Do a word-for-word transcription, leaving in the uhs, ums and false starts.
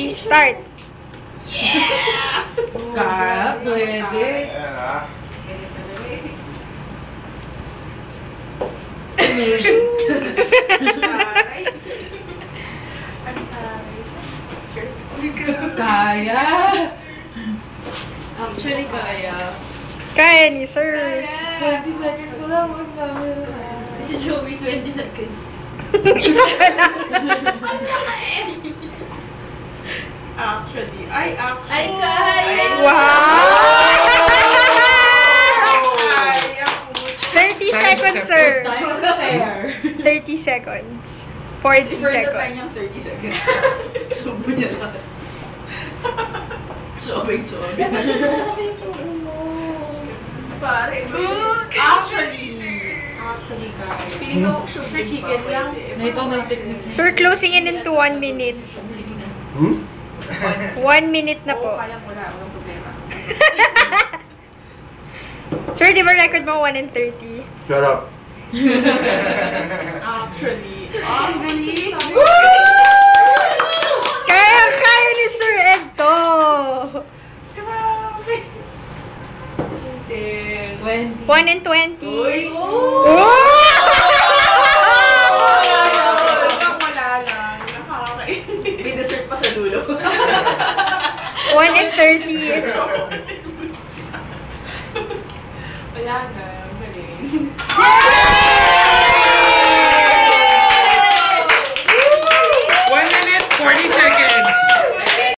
ready? Start! Yeah! Kaya, pwede. Ayan ah. Kaya. Actually, kaya. Kaya ni sir. twenty seconds ko lang. Mas camera. Si Joey, twenty seconds. Isa pa lang. Actually. Ay, actually. Ay, kaya. Wow! Kaya. thirty seconds, sir. Time spare. thirty seconds. forty For the time seconds. yung thirty seconds. Subo niya lang. Sobing, sobing. Pare, actually. Actually, kaya. Piling ko sugar chicken lang. Ito may technique. Sir, closing in into one minute. Hmm? One minute na po. Oo, kaya mo na. Walang problema. Sir, di ba record mo one and thirty? Shut up. Actually. Ang galing. Kaya, kaya ni Sir Ed to. Grabe. twenty. one and twenty. Uy. Oh! Wala lang. Nakakainis. May dessert pa sa dulo. one and thirty. Wala na. Galing.